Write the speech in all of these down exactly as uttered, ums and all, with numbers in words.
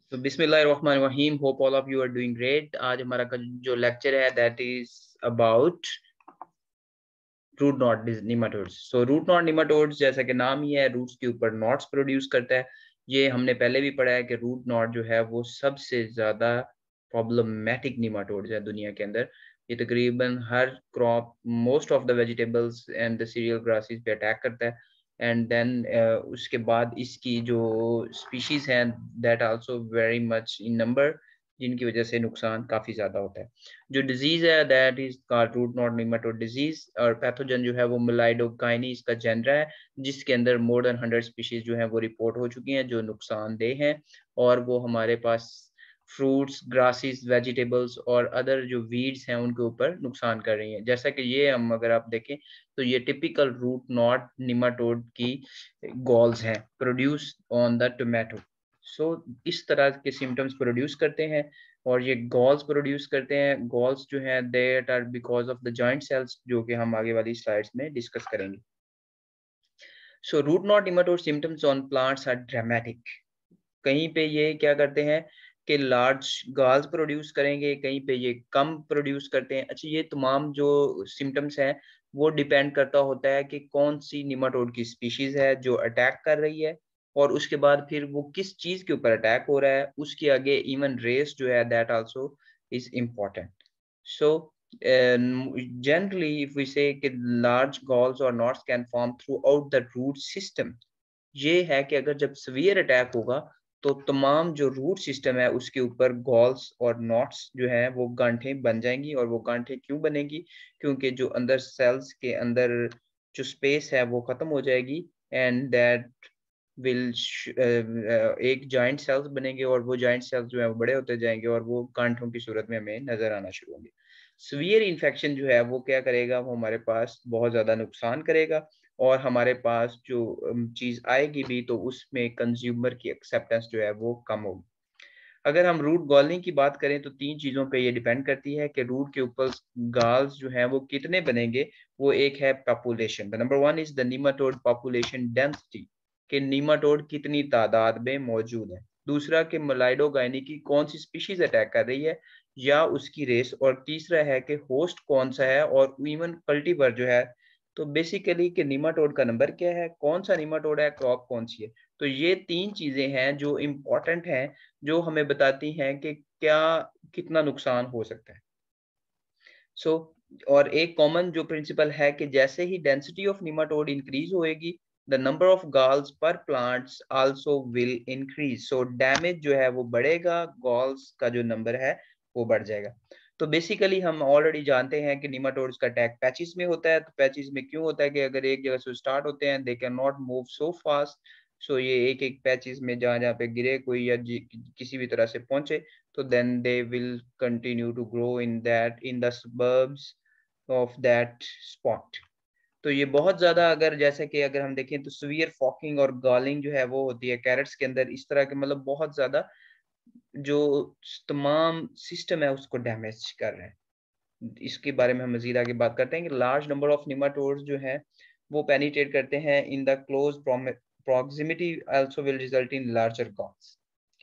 तो बिस्मिल्लाहिर्रहमानिर्रहीम, hope all of you are doing great. आज हमारा का जो लेक्चर है that is about root knot nematodes. So root knot nematodes, जैसा कि नाम ही है, रूट्स के ऊपर नॉट्स प्रोड्यूस करता है। ये हमने पहले भी पढ़ा है कि रूट नॉट जो है वो सबसे ज़्यादा प्रॉब्लमेटिक निमाटोड्स है दुनिया के अंदर। ये तकरीबन हर crop, most of the vegetables and the cereal grasses पे अटैक करता है। एंड देन uh, उसके बाद इसकी जो स्पीशीज हैं that also very much in number, जिनकी वजह से नुकसान काफ़ी ज़्यादा होता है। जो डिजीज़ है that is called root knot nematode disease, और पैथोजन जो है वो मिलाइडोकाइनी इसका जेनरा है, जिसके अंदर मोर देन हंड्रेड स्पीशीज जो है वो रिपोर्ट हो चुकी हैं जो नुकसानदेह हैं, और वो हमारे पास फ्रूट्स, ग्रासेस, वेजिटेबल्स और अदर जो वीड्स हैं उनके ऊपर नुकसान कर रही हैं। जैसा कि ये हम अगर आप देखें तो ये टिपिकल रूट नॉट निमाटोड की गॉल्स हैं produce on the tomato. So इस तरह के सिम्टम्स प्रोड्यूस करते हैं, और ये गॉल्स प्रोड्यूस करते हैं। गॉल्स जो हैं that are because of the joint cells, जो कि हम आगे वाली स्लाइड्स में डिस्कस करेंगे। So root knot nematode symptoms on plants are dramatic. कहीं पे ये क्या करते हैं कि लार्ज गाल्स प्रोड्यूस करेंगे, कहीं पे ये कम प्रोड्यूस करते हैं। अच्छा, ये तमाम जो सिम्टम्स हैं वो डिपेंड करता होता है कि कौन सी निमाटोड की स्पीशीज है जो अटैक कर रही है, और उसके बाद फिर वो किस चीज के ऊपर अटैक हो रहा है, उसके आगे इवन रेस जो है that also is important. So generally if we say कि large galls or knots can form throughout the root system, ये है कि अगर जब सवियर अटैक होगा तो तमाम जो रूट सिस्टम है उसके ऊपर गॉल्स और नॉट्स जो है वो गांठें बन जाएंगी। और वो गांठें क्यों बनेगी? क्योंकि जो अंदर सेल्स के अंदर जो स्पेस है वो खत्म हो जाएगी, एंड दैट विल एक जॉइंट सेल्स बनेंगे, और वो जॉइंट सेल्स जो है वो बड़े होते जाएंगे और वो गांठों की सूरत में हमें नजर आना शुरू होंगे। सीवियर इन्फेक्शन जो है वो क्या करेगा, वो हमारे पास बहुत ज्यादा नुकसान करेगा, और हमारे पास जो चीज आएगी भी तो उसमें कंज्यूमर की एक्सेप्टेंस जो है वो कम होगी। अगर हम रूट गॉलिंग की बात करें तो तीन चीजों पे ये डिपेंड करती है कि रूट के ऊपर गाल्स जो हैं वो कितने बनेंगे। वो एक है population, the number one is the nematode population density, कि नीमाटोड कितनी तादाद में मौजूद है। दूसरा कि मलाइडोगाइनी की कौन सी स्पीशीज अटैक कर रही है या उसकी रेस, और तीसरा है कि होस्ट कौन सा है, और इवन कल्टीवर जो है। तो बेसिकली कि नीमाटोड का नंबर क्या है, कौन सा नीमाटोड है, क्रॉप कौन सी है। तो ये तीन चीजें हैं जो इम्पोर्टेंट हैं, जो हमें बताती हैं कि क्या कितना नुकसान हो सकता है। सो so, और एक कॉमन जो प्रिंसिपल है कि जैसे ही डेंसिटी ऑफ निमाटोड इंक्रीज होएगी, the number of galls per plants also will increase. So damage जो है वो बढ़ेगा, गॉल्स का जो नंबर है वो बढ़ जाएगा। तो बेसिकली हम ऑलरेडी जानते हैं कि निमाटोड्स का अटैक पैचिस में होता है। तो पैचिस में क्यों होता है कि अगर एक जगह से स्टार्ट होते हैं they can not move so fast. So ये एक एक पैचिस में जहाँ जहाँ पे गिरे कोई या किसी भी तरह से पहुंचे, तो then they will continue to grow in that in the suburbs of that spot। तो ये बहुत ज्यादा, अगर जैसे कि अगर हम देखें तो सीवियर फॉकिंग और गॉलिंग जो है वो होती है कैरेट्स के अंदर, इस तरह के मतलब बहुत ज्यादा जो तमाम सिस्टम है उसको डैमेज कर रहे हैं। इसके बारे में हम मजीद आगे बात करते हैं कि लार्ज नंबर ऑफ निमाटोड्स जो है वो पेनिट्रेट करते हैं in the close proximity also will result in larger galls.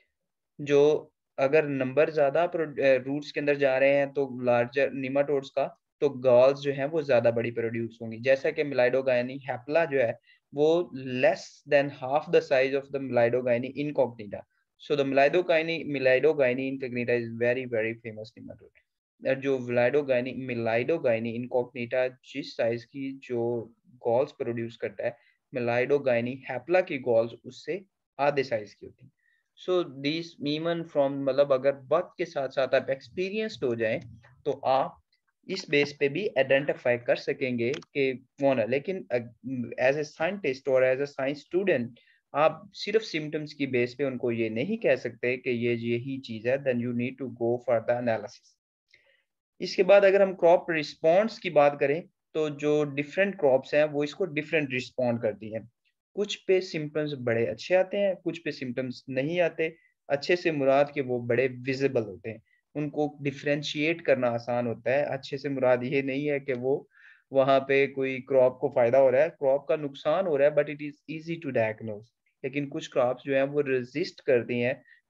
जो अगर नंबर ज्यादा रूट्स के अंदर जा रहे हैं तो लार्जर निमाटोड्स का, तो गॉल्स जो है वो ज्यादा बड़ी प्रोड्यूस होंगी। जैसा कि मिलाइडोगाइनी हैप्ला जो है वो less than half the size of the Meloidogyne incognita. So the Meloidogyne Meloidogyne incognita is very very famous nematode. जो मिलाइडोगाइनी मिलाइडोगाइनी इनकॉग्निटा जिस साइज की जो गॉल्स प्रोड्यूस करता है, मिलाइडोगाइनी हैप्ला की गॉल्स उससे आधे साइज की होती है। सो दिस मीमन फ्रॉम, मतलब अगर वक्त के साथ साथ आप एक्सपीरियंस्ड हो जाएं तो आप इस बेस पे भी आइडेंटिफाई कर सकेंगे कि कौन है। लेकिन एज ए साइंटिस्ट और एज ए साइंस स्टूडेंट आप सिर्फ सिम्टम्स की बेस पे उनको ये नहीं कह सकते कि ये यही चीज है, then you need to go for the analysis. इसके बाद अगर हम क्रॉप रिस्पॉन्स की बात करें तो जो डिफरेंट क्रॉप्स हैं वो इसको डिफरेंट रिस्पॉन्ड करती हैं। कुछ पे सिम्टम्स बड़े अच्छे आते हैं, कुछ पे सिम्टम्स नहीं आते। अच्छे से मुराद के वो बड़े विजिबल होते हैं, उनको डिफ्रेंशिएट करना आसान होता है। अच्छे से मुराद ये नहीं है कि वो वहां पे कोई क्रॉप को फायदा हो रहा है, क्रॉप का नुकसान हो रहा है, but it is easy to diagnose. लेकिन कुछ क्रॉप्स जो है वो रेजिस्ट करती हैं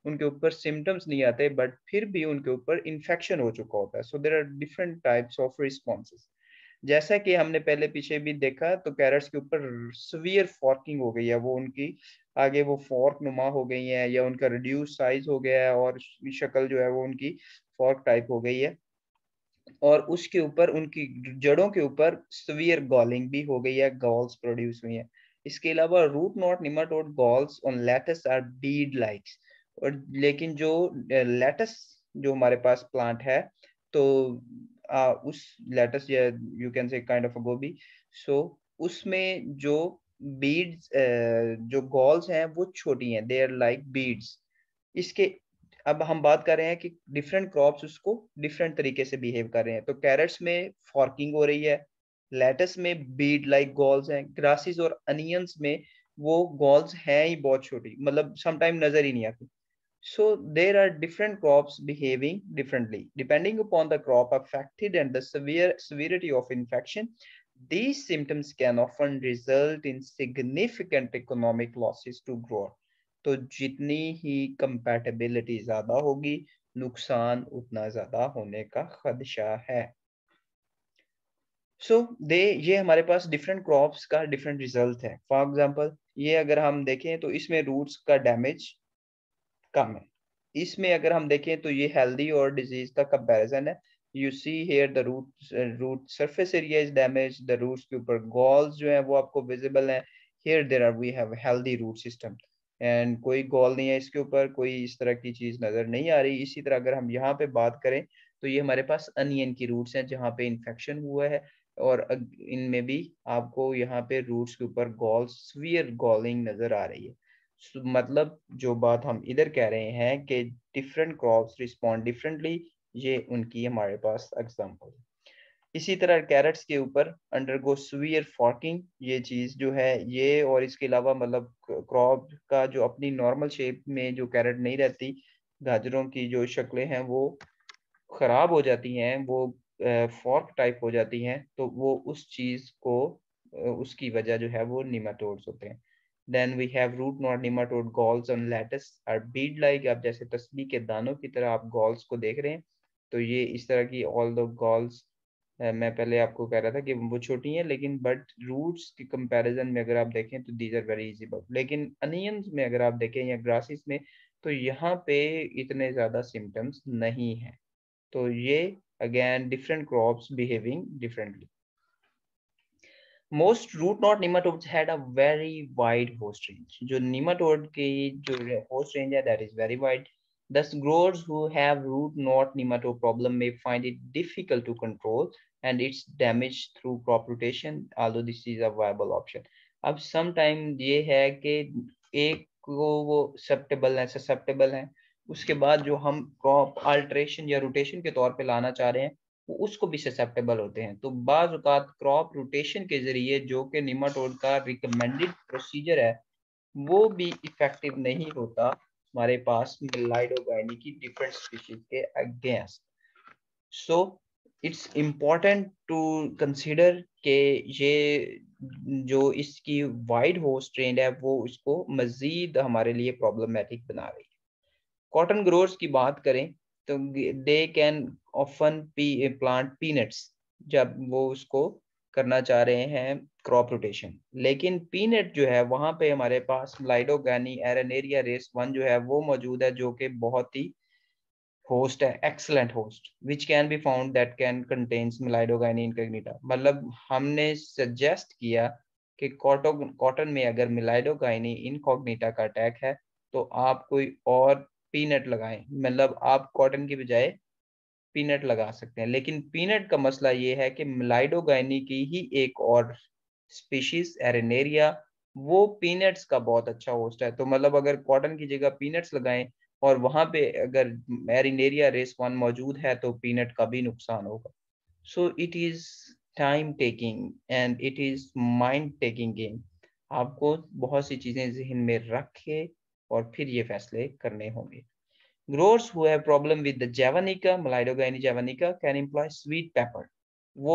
उनके ऊपर सिम्टम्स नहीं आते, बट फिर भी उनके ऊपर इन्फेक्शन हो चुका होता है। So there are different types of responses. जैसा कि हमने पहले पीछे भी देखा, तो कैरेट्स के ऊपर सवियर फॉर्किंग हो गई है, वो उनकी आगे वो फॉर्क नुमा हो गई है, या उनका रिड्यूस साइज हो गया है और शक्ल जो है वो उनकी फॉर्क टाइप हो गई है, और उसके ऊपर उनकी जड़ों के ऊपर सवियर गॉलिंग भी हो गई है, गॉल्स प्रोड्यूस हुई है। इसके अलावा root knot nematode galls on lettuce are bead likes. और लेकिन जो लेटस जो हमारे पास प्लांट है, तो आ, उस लेटस या you can say kind of a गोभी, सो उसमें जो बीड्स जो गॉल्स हैं वो छोटी हैं, दे आर लाइक बीड्स। इसके अब हम बात कर रहे हैं कि डिफरेंट क्रॉप्स उसको डिफरेंट तरीके से बिहेव कर रहे हैं। तो कैरेट्स में फॉर्किंग हो रही है, लेटस में बीड लाइक गॉल्स हैं, ग्रासेस और अनियंस में वो गॉल्स हैं ही बहुत छोटी, मतलब समटाइम नजर ही नहीं आती। So there are different crops behaving differently depending upon the crop affected and the severe severity of infection. These symptoms can often result in significant economic losses to grower. तो जितनी ही compatibility ज्यादा होगी, नुकसान उतना ज्यादा होने का खदशा है। सो so, दे ये हमारे पास डिफरेंट क्रॉप्स का डिफरेंट रिजल्ट है। फॉर एग्जांपल, ये अगर हम देखें तो इसमें रूट्स का डैमेज कम है। इसमें अगर हम देखें तो ये हेल्दी और डिजीज का कंपैरिजन है। You see here the root root surface area is damage, the roots के ऊपर गॉल्स जो है वो आपको विजिबल है। Here there are we have healthy root system, and कोई गॉल नहीं है इसके ऊपर, कोई इस तरह की चीज नजर नहीं आ रही। इसी तरह अगर हम यहाँ पे बात करें तो ये हमारे पास अनियन की रूट्स हैं जहाँ पे इन्फेक्शन हुआ है, और इनमें भी आपको यहाँ पे रूट्स के ऊपर गॉल स्वीयर गॉलिंग नजर आ रही है। So, मतलब जो बात हम इधर कह रहे हैं कि डिफरेंट क्रॉप्स रिस्पॉन्ड डिफरेंटली, ये उनकी हमारे पास एग्जांपल है। इसी तरह कैरेट्स के ऊपर अंडरगो स्वीयर फॉर्किंग, ये चीज जो है ये, और इसके अलावा मतलब क्रॉप का जो अपनी नॉर्मल शेप में जो कैरेट नहीं रहती, गाजरों की जो शक्लें हैं वो खराब हो जाती हैं, वो फॉर्क टाइप हो जाती हैं, तो वो उस चीज को उसकी वजह जो है वो निमाटोड्स होते हैं। Then we have root knot nematode galls on lettuce are bead like. आप जैसे तस्बीह के दानों की तरह आप गॉल्स को देख रहे हैं, तो ये इस तरह की ऑल द गॉल्स, मैं पहले आपको कह रहा था कि वो छोटी हैं, लेकिन बट रूट्स के कंपैरिजन में अगर आप देखें तो दीज आर वेरी इजी। लेकिन अनियंस में अगर आप देखें या ग्रासिस में, तो यहाँ पे इतने ज्यादा सिम्टम्स नहीं है। तो ये again different crops behaving differently. Most root knot nematodes had a very wide host range. जो nematode की जो host range है that is very wide. Thus, growers who have root knot nematode problem may find it difficult to control and its damage through crop rotation, although this is a viable option. अब sometime ये है कि एक को वो susceptible है susceptible है, उसके बाद जो हम crop alteration या rotation के तौर पे लाना चाह रहे हैं वो उसको भी ससेप्टेबल होते हैं। तो बाज औकात क्रॉप रोटेशन के जरिए, जो कि निमाटोड का रिकमेंडेड प्रोसीजर है, वो भी इफेक्टिव नहीं होता हमारे पास मिलाइडोगाइनी की डिफरेंट स्पीशीज के against. So it's important to consider कि ये जो इसकी वाइड होस्ट रेंज है वो इसको मजीद हमारे लिए प्रॉब्लमेटिक बना रही है। कॉटन ग्रोअर्स की बात करें तो they can often pea plant peanuts जब वो उसको करना चाह रहे हैं क्रॉप रोटेशन। लेकिन पीनट जो है वहां पे हमारे पास लाइडोगानी एरेनेरिया रेस वन जो है वो मौजूद है, जो कि बहुत ही होस्ट है, excellent host, which can be found that can contains Meloidogyne incognita. मतलब हमने सजेस्ट किया कि कॉटन कॉटन में अगर मिलाइडोगानी इनकॉग्निटा का अटैक है तो आप कोई और पीनट लगाएं, मतलब आप कॉटन की बजाय पीनट लगा सकते हैं। लेकिन पीनट का मसला ये है कि मिलाइडोगानी की ही एक और स्पीशीज एरेनेरिया, वो पीनट्स का बहुत अच्छा होस्ट है। तो मतलब अगर कॉटन की जगह पीनट्स लगाएं और वहां पे अगर एरेनेरिया रेस वन मौजूद है तो पीनट का भी नुकसान होगा। So it is time taking and it is mind taking game. आपको बहुत सी चीजें जहन में रख के और फिर ये फैसले करने होंगे। Growers who have problem with the javanica, Melidogyne javanica, can employ sweet pepper. वो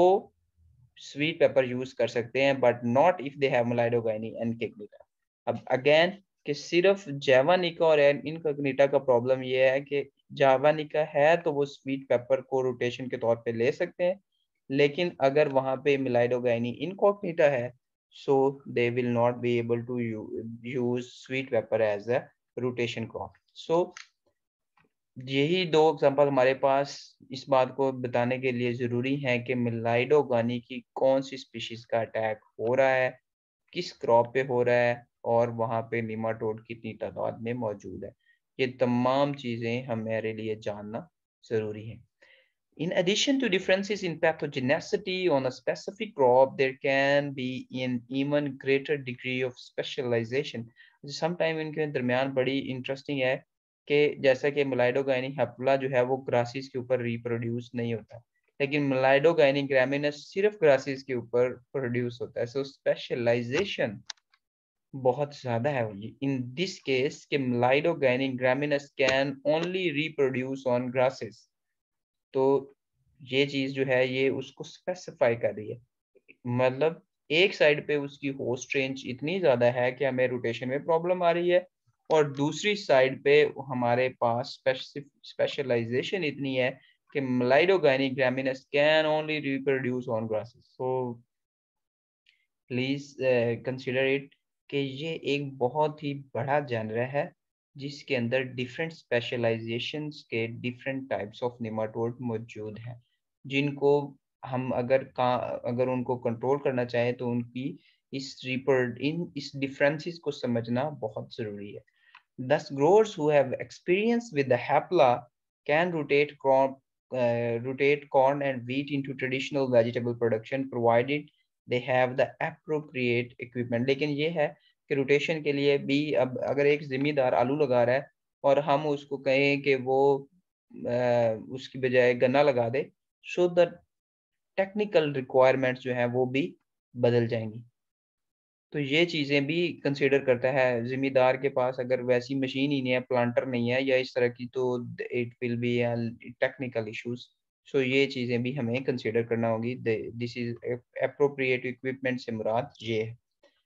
sweet pepper use कर सकते हैं, but not if they have Melidogyne incognita. अब again कि सिर्फ जावानिका और इनकॉग्निटा का प्रॉब्लम ये है कि जावानिका है तो वो स्वीट पेपर को रोटेशन के तौर पे ले सकते हैं, लेकिन अगर वहां पे मिलाइडोगाइनी इनकॉग्निटा है so they will not be able to use sweet pepper as a rotation crop. So यही दो एग्जांपल हमारे पास इस बात को बताने के लिए जरूरी है कि मिलाइडोगानी की कौन सी स्पीशीज का अटैक हो रहा है, किस क्रॉप पे हो रहा है और वहां पे निमाटोड कितनी तादाद में मौजूद है। ये तमाम चीजें हमारे लिए जानना जरूरी है। In addition to differences in pathogenicity on a specific crop, there can be an even greater degree of specialization. Sometime इनके दरमियान बड़ी इंटरेस्टिंग है कि जैसा कि मिलाइडोगाइनी हैप्ला जो है वो ग्रासेस के ऊपर रिप्रोड्यूस नहीं होता, लेकिन मिलाइडोगाइनी ग्रामिनस सिर्फ ग्रासेस के ऊपर प्रोड्यूस होता है। सो स्पेशलाइजेशन बहुत ज्यादा है इन दिस केस कि Meloidogyne graminis can only reproduce on grasses. तो ये चीज जो है ये उसको स्पेसिफाई कर रही है, मतलब एक साइड पे उसकी होस्ट रेंज इतनी ज्यादा है कि हमें रोटेशन में प्रॉब्लम आ रही है, और दूसरी साइड पे हमारे पास स्पेशलाइजेशन इतनी है कि Meloidogyne graminis can only reproduce on grasses. So please consider it कि ये एक बहुत ही बड़ा जानवर है जिसके अंदर डिफरेंट स्पेशलाइजेशंस के डिफरेंट टाइप्स ऑफ निमाटोड मौजूद हैं, जिनको हम अगर का अगर उनको कंट्रोल करना चाहें तो उनकी इस रिपर इन इस डिफरेंसेस को समझना बहुत जरूरी है। Thus, growers who have experience with the hapla can rotate crop, uh, rotate corn and wheat into traditional vegetable production, provided they have the appropriate equipment. लेकिन ये है कि रोटेशन के लिए भी अब अगर एक जिम्मेदार आलू लगा रहा है और हम उसको कहें कि वो uh, उसकी बजाय गन्ना लगा दे, सो द टेक्निकल रिक्वायरमेंट्स जो हैं वो भी बदल जाएंगी। तो ये चीजें भी कंसीडर करता है जिम्मेदार के पास अगर वैसी मशीन ही नहीं है, प्लांटर नहीं है या इस तरह की, तो it will be technical issues. So ये चीजें भी हमें कंसीडर करना होगी। दिस इज एप्रोप्रिएट इक्विपमेंट से मुराद ये है।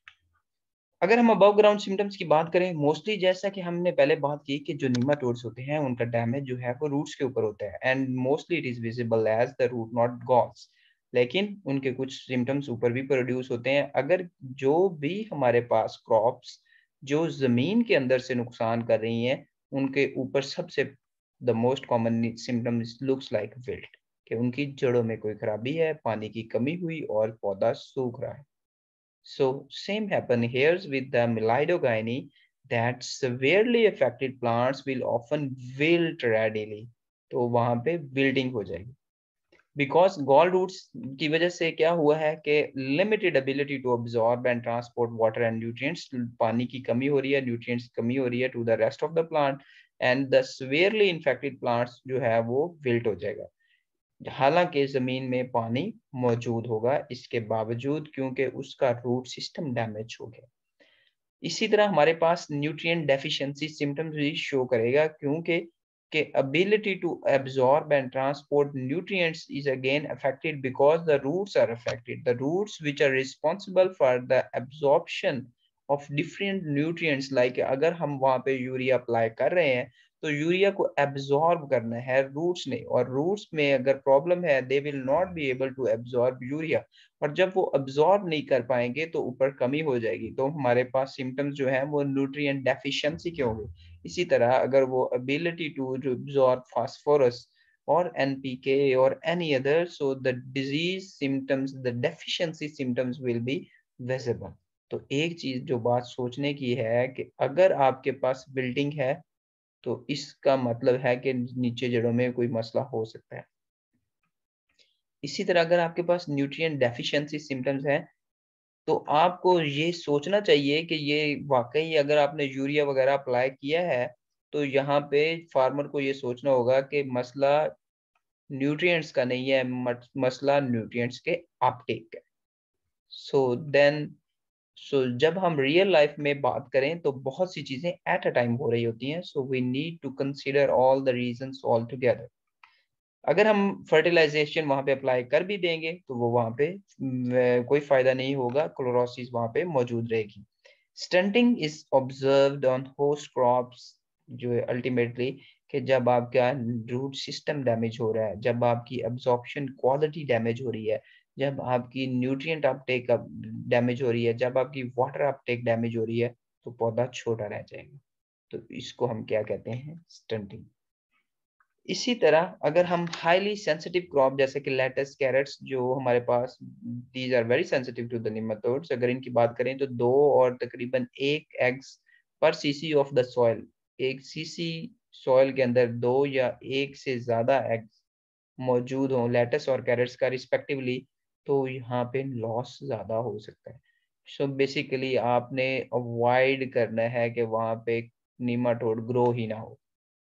अगर हम अबव ग्राउंड सिम्टम्स की बात करें, मोस्टली जैसा कि हमने पहले बात की कि जो निमाटोड्स होते हैं उनका डैमेज जो है वो रूट्स के ऊपर होता है, and mostly it is visible as the root knot galls, लेकिन उनके कुछ सिम्टम्स ऊपर भी प्रोड्यूस होते हैं। अगर जो भी हमारे पास क्रॉप्स जो जमीन के अंदर से नुकसान कर रही हैं उनके ऊपर सबसे the most common symptoms looks like wilt, कि उनकी जड़ों में कोई खराबी है, पानी की कमी हुई और पौधा सूख रहा है। So same happen here with the Mileidogyne, that severely affected plants will often wilt readily. तो वहां पे wilting हो जाएगी, because gall roots की वजह से क्या हुआ है कि limited ability to absorb and transport water and nutrients, पानी की कमी हो रही है, nutrients की कमी हो रही है to the rest of the plant, and the severely infected plants जो है वो wilt हो जाएगा, हालांकि जमीन में पानी मौजूद होगा इसके बावजूद, क्योंकि उसका रूट सिस्टम डैमेज हो गया। इसी तरह हमारे पास न्यूट्रिएंट डेफिशिएंसी सिम्टम्स भी शो करेगा, क्योंकि के ability to absorb and transport nutrients is again affected because the roots are affected. The roots which are responsible for the absorption of different nutrients, like अगर हम वहाँ पे यूरिया अप्लाई कर रहे हैं तो यूरिया को एब्जॉर्ब करना है रूट्स ने, और रूट्स में अगर प्रॉब्लम है they will not be able to absorb urea, और जब वो एब्जॉर्ब नहीं कर पाएंगे तो ऊपर कमी हो जाएगी, तो हमारे पास सिम्टम्स जो है वो न्यूट्रिएंट डेफिशिएंसी के होंगे। इसी तरह अगर वो ability to absorb phosphorus or N P K or any other, so the disease symptoms, the deficiency symptoms will be visible. तो एक चीज जो बात सोचने की है कि अगर आपके पास बिल्डिंग है तो इसका मतलब है कि नीचे जड़ों में कोई मसला हो सकता है। इसी तरह अगर आपके पास न्यूट्रिएंट डेफिशिएंसी सिम्टम्स है तो आपको ये सोचना चाहिए कि ये वाकई अगर आपने यूरिया वगैरह अप्लाई किया है तो यहाँ पे फार्मर को ये सोचना होगा कि मसला न्यूट्रिएंट्स का नहीं है, मसला न्यूट्रिएंट्स के अपटेक का। सो देन सो जब हम रियल लाइफ में बात करें तो बहुत सी चीजें एट अ टाइम हो रही होती हैं, so we need to consider all the reasons all together. अगर हम फर्टिलाइजेशन वहां पे अप्लाई कर भी देंगे तो वो वहां पे कोई फायदा नहीं होगा, क्लोरोसिस वहां पे मौजूद रहेगी। Stunting is observed on host crops, जो है अल्टीमेटली कि जब आपका रूट सिस्टम डैमेज हो रहा है, जब आपकी एब्जॉर्प्शन क्वालिटी डैमेज हो रही है, जब आपकी न्यूट्रिएंट अपटेक डैमेज हो रही है, जब आपकी वाटर अपटेक डैमेज हो रही है, तो पौधा छोटा रह जाएगा। तो इसको हम क्या कहते हैं? स्टंटिंग। इसी तरह अगर हम हाईली सेंसिटिव क्रॉप जैसे कि लेटस, कैरेट्स, जो हमारे पास these are very sensitive to the nematodes, अगर इनकी बात करें तो दो और तकरीबन एक eggs per cc of the soil, एक सीसी सॉइल के अंदर दो या एक से ज्यादा एग्स मौजूद हों लेटस और कैरेट्स का रिस्पेक्टिवली, तो यहाँ पे लॉस ज्यादा हो सकता है। सो so बेसिकली आपने अवॉइड करना है कि वहां पे नीमाटोड ग्रो ही ना हो।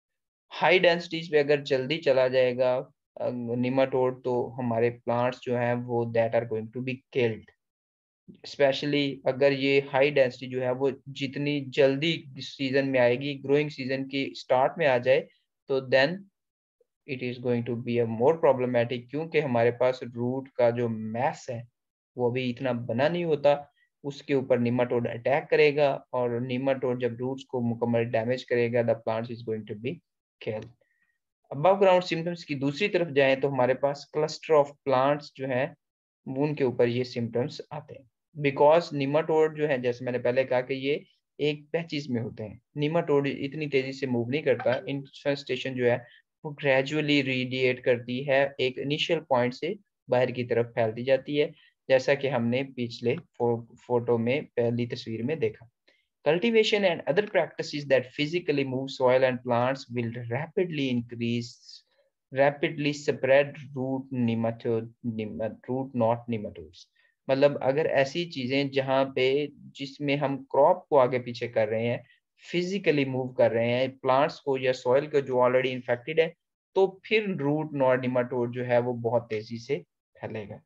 हाई डेंसिटीज पे अगर जल्दी चला जाएगा निमाटोड, तो हमारे प्लांट्स जो हैं वो that are going to be killed. Specially अगर ये हाई डेंसिटी जो है वो जितनी जल्दी सीजन में आएगी, ग्रोइंग सीजन की स्टार्ट में आ जाए, तो then it is going to be a more problematic, क्योंकि हमारे पास रूट का जो मैस है वो अभी इतना बना नहीं होता। उसके ऊपर निमाटोड अटैक करेगा, और निमाटोड जब रूट्स को मुकम्मल डैमेज करेगा, the plant is going to be killed. Above ground symptoms की दूसरी तरफ जाएं तो हमारे पास क्लस्टर ऑफ प्लांट्स जो हैं उनके ऊपर ये सिम्टम्स आते हैं। बिकॉज निमाटोड जो है, जैसे मैंने पहले कहा कि ये एक पैचिस में होते हैं, निमाटोड इतनी तेजी से मूव नहीं करता। इन्फेस्टेशन जो है वो ग्रेजुअली रेडिएट करती है, एक इनिशियल पॉइंट से बाहर की तरफ फैलती जाती है, जैसा कि हमने पिछले फो, फोटो में पहली तस्वीर में देखा। Cultivation and other practices that physically move soil and plants will rapidly increase, rapidly spread root nematode, nemat, root not nematodes। मतलब अगर ऐसी चीजें जहाँ पे जिसमें हम क्रॉप को आगे पीछे कर रहे हैं, फिजिकली मूव कर रहे हैं प्लांट्स को या सॉइल को जो ऑलरेडी इन्फेक्टेड है, तो फिर रूट नॉट निमाटोड जो है वो बहुत तेजी से फैलेगा।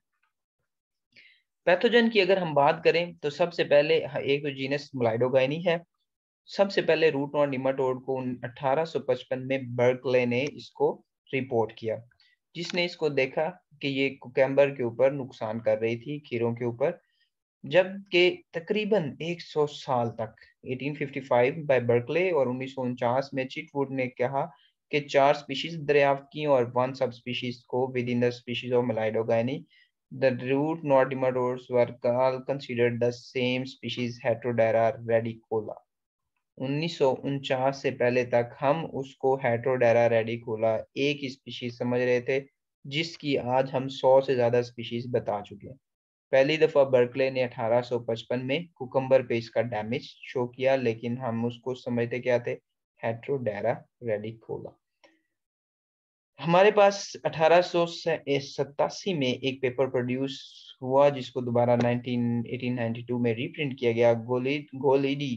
पैथोजन की अगर हम बात करें तो सबसे पहले एक जीनस मुलाइडोगाइनी है। सबसे पहले रूट नॉट निमाटोड को अठारह सौ पचपन में बर्कले ने इसको रिपोर्ट किया, जिसने इसको देखा कि ये कुकम्बर के ऊपर नुकसान कर रही थी, खीरों के ऊपर। जबकि तकरीबन सौ साल तक अठारह सौ पचपन बाय बर्कले और उन्नीस सौ उनचास में चिटवुड ने कहा कि चार स्पीशीज दरियाफ्त की और वन सब स्पीशीज को within the species of Meloidogyne the root knot nematodes were all considered the same species Heterodera radicola। उन्नीस सौ उनचास से पहले तक हम उसको हेट्रोडेरा रेडिकोला एक ही स्पीशीज समझ रहे थे, जिसकी आज हम सौ से ज्यादा स्पीशीज बता चुके हैं। पहली दफा बर्कले ने अठारह सौ पचपन में कुकम्बर पे इसका डैमेज शो किया, लेकिन हम उसको समझते क्या थे? हेट्रोडेरा रेडिकोला। हमारे पास अठारह सौ सतासी में एक पेपर प्रोड्यूस हुआ जिसको दोबारा नाइनटीन एटीन नाइंटी टू में रीप्रिंट किया गया। गोली गोलिडी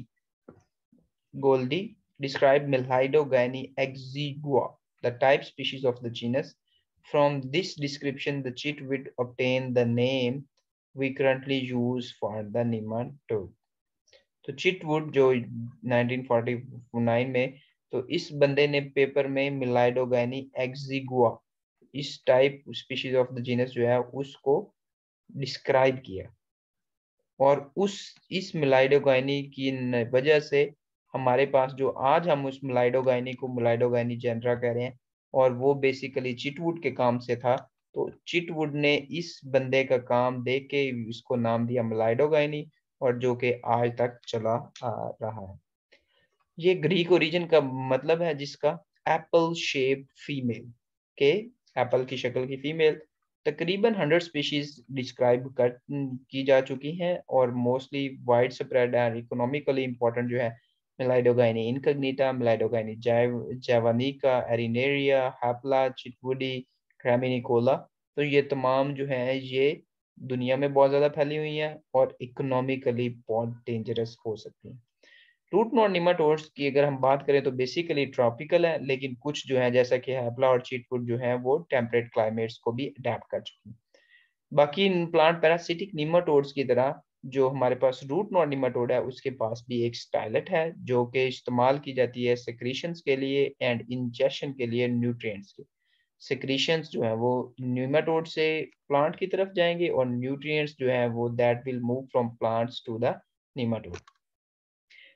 Goldie described Melhidogyne exigua, the type species of the genus. From this description, the chitwit obtained the name we currently use for the nematode। तो चिटवुड जो nineteen forty nine में, तो इस बंदे ने पेपर में मिलाइडोगाइनी एक्जिगुआ इस type species of the genus जो है उसको डिस्क्राइब किया, और उस इस मिलाइडोगाइनी की वजह से हमारे पास जो आज हम उस मिलाइडोगाइनी को मिलाइडोगाइनी जेनरा कह रहे हैं, और वो बेसिकली चिटवुड के काम से था। तो चिटवुड ने इस बंदे का काम देख के इसको नाम दिया मिलाइडोगाइनी, और जो कि आज तक चला आ रहा है। ये ग्रीक ओरिजिन का मतलब है जिसका एप्पल शेप फीमेल, के एप्पल की शक्ल की फीमेल। तकरीबन हंड्रेड स्पीशीज डिस्क्राइब कर की जा चुकी हैं, और mostly wide spread and economically important जो है मिलाइडोगाइनी इनकग्निटा, मिलाइडोगाइनी जैवानिका, एरिनेरिया, हैप्ला, चिटवुडी, क्रेमिनिकोला। तो ये तमाम जो है ये दुनिया में बहुत ज्यादा फैली हुई हैं और इकोनॉमिकली बहुत डेंजरस हो सकती हैं। रूट नॉट निमाटोड्स की अगर हम बात करें तो बेसिकली ट्रॉपिकल है, लेकिन कुछ जो है जैसा कि हैप्ला और चीटवुड जो है वो टेम्परेट क्लाइमेट्स को भी अडेप्ट कर चुकी हैं। बाकी प्लांट पैरासिटिक निमाटोड्स की तरह जो हमारे पास रूट नॉट निमाटोड है उसके पास भी एक स्टाइलेट है जो कि इस्तेमाल की जाती है सेक्रीशंस के लिए एंड इंजेक्शन के लिए न्यूट्रिएंट्स के। सेक्रीशंस जो है वो निमाटोड से प्लांट की तरफ जाएंगे, और न्यूट्रिएंट्स जो है वो that will move from plants to the nematode.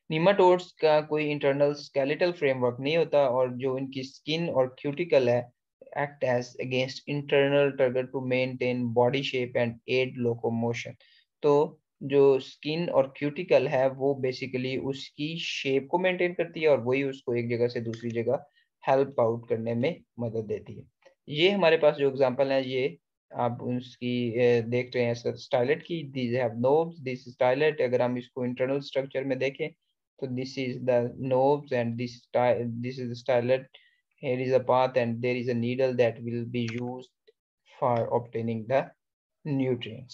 Nematodes का कोई इंटरनल स्केलेटल फ्रेमवर्क नहीं होता और जो इनकी स्किन और क्यूटिकल है act as against internal target to maintain body shape and aid locomotion। तो जो स्किन और क्यूटिकल है वो बेसिकली उसकी शेप को मेंटेन करती है और वही उसको एक जगह से दूसरी जगह हेल्प आउट करने में मदद देती है। ये हमारे पास जो एग्जांपल है ये आप उसकी देख रहे हैं स्टाइलेट की, these have knobs, this stylet. अगर हम इसको इंटरनल स्ट्रक्चर में देखें तो this is the knobs and this this is stylet. here is a path and there is a needle that will be used for obtaining the nutrients।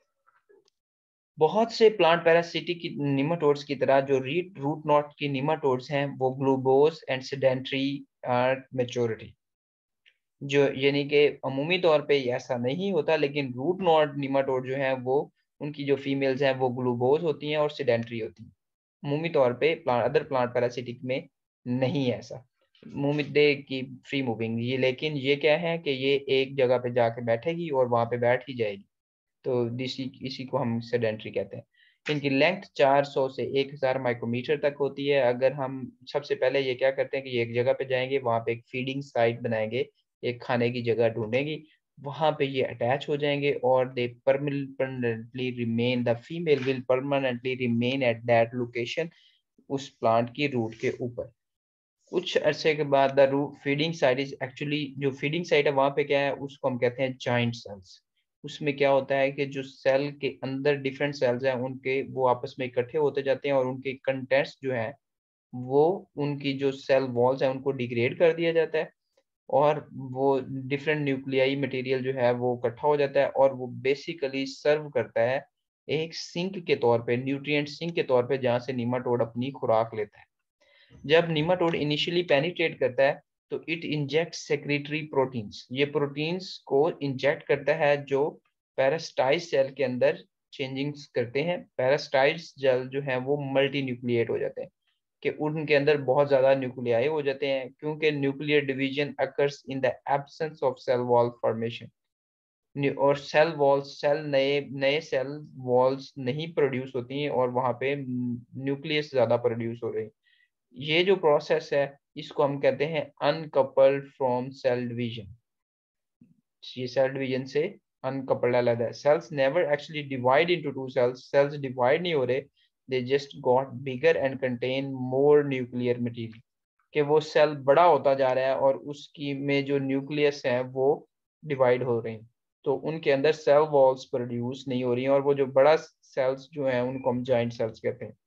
बहुत से plant parasitic nematodes की तरह जो रीट root knot की nematodes हैं वो globose and sedentary are maturity, जो यानी कि अमूमी तौर पे ऐसा नहीं होता, लेकिन रूट नॉट निमाटोड जो है वो उनकी जो फीमेल्स हैं वो ग्लूबोस होती हैं और सेडेंट्री होती हैं। अमूमी तौर पे प्लांट अदर प्लांट पैरासिटिक में नहीं है ऐसा, मूमिडे की फ्री मूविंग ये, लेकिन ये क्या है कि ये एक जगह पे जाके बैठेगी और वहां पे बैठ ही जाएगी, तो इसी इसी को हम सेडेंट्री कहते हैं। इनकी लेंथ चार सौ से एक हज़ार माइक्रोमीटर तक होती है। अगर हम सबसे पहले ये क्या करते हैं कि ये एक जगह पे जाएंगे, वहां पे एक फीडिंग साइट बनाएंगे, एक खाने की जगह ढूंढेंगी, वहां पे ये अटैच हो जाएंगे और they permanently remain, the female will permanently remain at that location, उस प्लांट की रूट के ऊपर। कुछ अरसे के बाद the root feeding site is actually, जो फीडिंग साइट है वहां पे क्या है उसको हम कहते हैं जॉइंट सेल्स। उसमें क्या होता है कि जो सेल के अंदर डिफरेंट सेल्स हैं उनके वो आपस में इकट्ठे होते जाते हैं और उनके कंटेंट्स जो हैं वो उनकी जो सेल वॉल्स हैं उनको डिग्रेड कर दिया जाता है और वो डिफरेंट न्यूक्लियाई मटेरियल जो है वो इकट्ठा हो जाता है और वो बेसिकली सर्व करता है एक सिंक के तौर पे, न्यूट्रिएंट सिंक के तौर पे, जहाँ से नीमाटोड अपनी खुराक लेता है। जब नीमाटोड इनिशियली पेनिट्रेट करता है तो इट इंजेक्ट सेक्रेटरी प्रोटीन्स, ये प्रोटीन्स को इंजेक्ट करता है जो पैरास्टाइज सेल के अंदर चेंजिंग्स करते हैं। पैरास्टाइज सेल जो है वो मल्टी न्यूक्लिएट हो जाते हैं कि उनके अंदर बहुत ज्यादा न्यूक्लियाई हो जाते हैं, क्योंकि nuclear division occurs in the absence of cell wall formation. और सेल वॉल्स सेल नए नए सेल वॉल्स नहीं प्रोड्यूस होती हैं और वहां पे न्यूक्लियस ज्यादा प्रोड्यूस हो रही है। ये जो प्रोसेस है इसको हम कहते हैं अनकपल्ड फ्रॉम सेल डिवीजन। ये सेल डिवीजन से अनकपल्ड अलग है। Cells never actually divide into two cells, cells divide नहीं हो रहे, they just got bigger and contain more nuclear material, कि वो सेल बड़ा होता जा रहा है और उसकी में जो न्यूक्लियस है वो डिवाइड हो रही हैं, तो उनके अंदर सेल वॉल्स प्रोड्यूस नहीं हो रही हैं और वो जो बड़ा सेल्स जो हैं उनको हम जॉइंट सेल्स कहते हैं।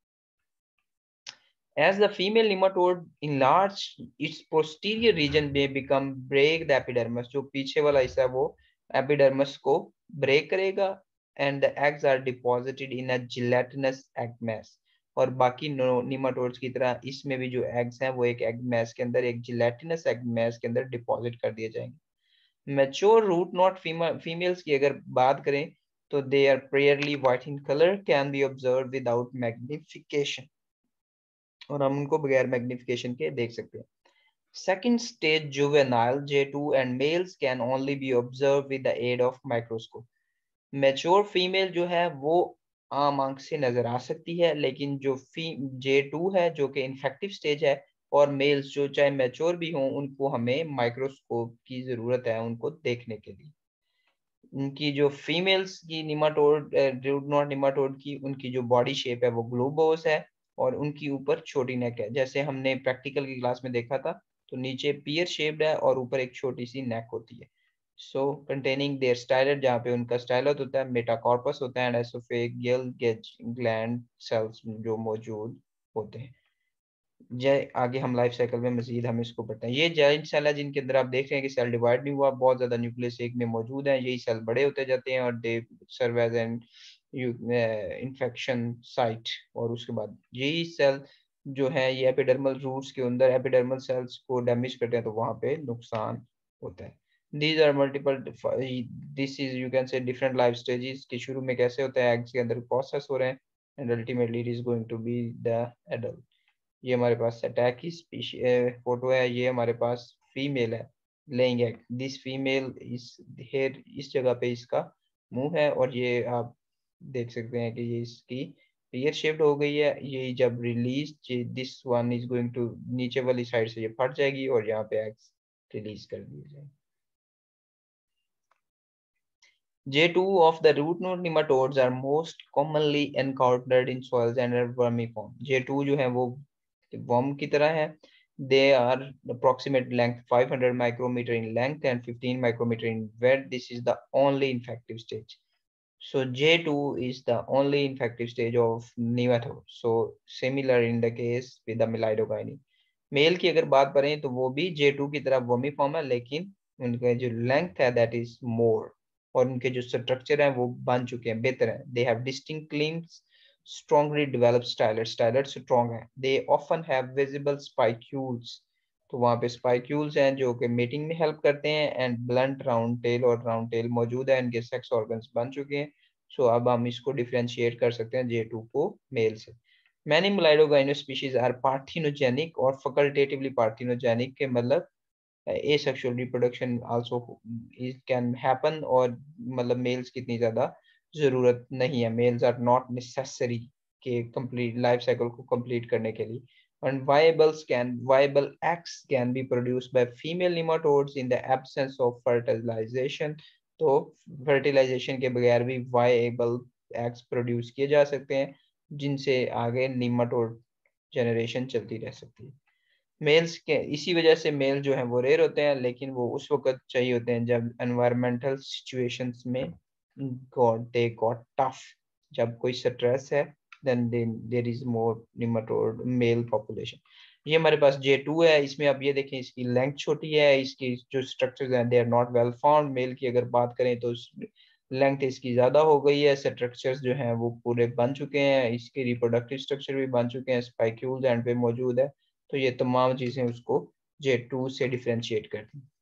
As the female nematode enlarge, its posterior region may become break the epidermis, जो पीछे वाला हिस्सा है वो epidermis को break करेगा, and the eggs are deposited in a gelatinous egg mass। और बाकी निमाटोड्स की तरह इसमें भी जो एग्स हैं वो एक एग मैस के अंदर, एक जिलेटिनस एग मैस के अंदर डिपॉजिट कर दिए जाएंगे। मैच्योर रूट नॉट फीमेल्स की अगर बात करें तो they are pearly white in colour, can be observe without magnification, और हम उनको बगैर मैग्निफिकेशन के देख सकते हैं। Second stage juvenile J two and males can only be observe with the aid of microscope. Mature female जो है वो आम आंख से नजर आ सकती है, लेकिन जो फी जे टू है जो कि इन्फेक्टिव स्टेज है, और मेल्स जो चाहे मैच्योर भी हों उनको हमें माइक्रोस्कोप की जरूरत है उनको देखने के लिए। उनकी जो फीमेल्स की निमाटोड रूट नॉट निमाटोड की उनकी जो बॉडी शेप है वो ग्लोबोस है और उनकी ऊपर छोटी नेक है, जैसे हमने प्रैक्टिकल की क्लास में देखा था, तो नीचे पियर शेप्ड है और ऊपर एक छोटी सी नेक होती है। सो कंटेनिंग देयर स्टाइलेट, जहाँ पे उनका स्टाइलेट होता है, मेटाकॉर्पस होता है एंड एसोफेगियल ग्लैंड सेल्स जो मौजूद होते हैं। जय आगे हम लाइफ साइकिल में मजीद हम इसको पढ़ते हैं। ये जॉइंट सेल है जिनके अंदर आप देख रहे हैं कि सेल डिवाइड नहीं हुआ, बहुत ज्यादा न्यूक्लियस एक में मौजूद है, यही सेल बड़े होते जाते हैं और they serve as an infection site. और उसके बाद यही सेल जो है ये एपिडर्मल रूट्स के अंदर एपिडर्मल सेल्स को डैमेज करते हैं तो वहां पे नुकसान होता है। These are multiple, this is you can say different life stages, कि शुरू में कैसे होता है एग्स के अंदर प्रोसेस हो रहे हैं and ultimately it is going to be the adult. ये हमारे पास अटैक की फोटो है, ये हमारे पास फीमेल है laying egg, this female is here इस जगह पे इसका मुंह है और ये आप देख सकते हैं कि ये इसकी पेयर शेप्ड हो गई है, ये जब release this one is going to नीचे वाली साइड से ये फट जाएगी और यहाँ पे एग्स रिलीज कर दिए जाएंगे। J two of the root node nematodes are most commonly encountered in soils and are vermiform. J two जो है वो worm की तरह है. They are approximate length five hundred micrometer in length and fifteen micrometer in width. This is the only infective stage. So J two is the only infective stage of nematode. So similar in the case with the Melidogyne. Male की अगर बात करें तो वो भी J two की तरह वर्मिफॉर्म है, लेकिन उनका जो लेंथ है दैट इज मोर, और उनके जो स्ट्रक्चर है वो बन चुके हैं, बेहतर है. They have distinct limbs, strongly developed stylet, stylet strong है. They often have visible spicules, तो वहाँ पे स्पाइक्यूल्स हैं जो कि मीटिंग में हेल्प करते हैं. एंड ब्लंट राउंड टेल और राउंड टेल मौजूद है, इनके सेक्स ऑर्गन्स बन चुके हैं. सो so, अब हम इसको डिफरेंशिएट कर सकते हैं J two को मेल से. Many Melidogyno species are parthenogenic or facultatively parthenogenic के मतलब asexual reproduction also it can happen, और मतलब males की इतनी ज्यादा जरूरत नहीं है. Males are not necessary के complete life cycle को complete करने के लिए. And viables can viable eggs can be produced by female nematodes in the absence of fertilization. तो fertilization के बगैर भी viable eggs produce किए जा सकते हैं, जिनसे आगे निमाटोड जनरेशन चलती रह सकती है. मेल्स के इसी वजह से मेल जो है वो रेयर होते हैं, लेकिन वो उस वक्त चाहिए होते हैं जब एनवायरमेंटल सिचुएशंस में गॉट दे गॉट टफ, जब कोई स्ट्रेस है, then there is more nematode male population. ये हमारे पास J two है. इसमें आप ये देखें, इसकी लेंथ छोटी है, इसकी जो स्ट्रक्चर्स हैं they are not well formed. Male की अगर बात करें तो लेंथ इसकी ज्यादा हो गई है, स्ट्रक्चर्स जो हैं वो पूरे बन चुके हैं, इसके रिप्रोडक्टिव स्ट्रक्चर भी बन चुके हैं, स्पाइक्यूल्स एंड पे मौजूद है. तो ये तमाम चीजें उसको J two से डिफरेंशिएट करती हैं.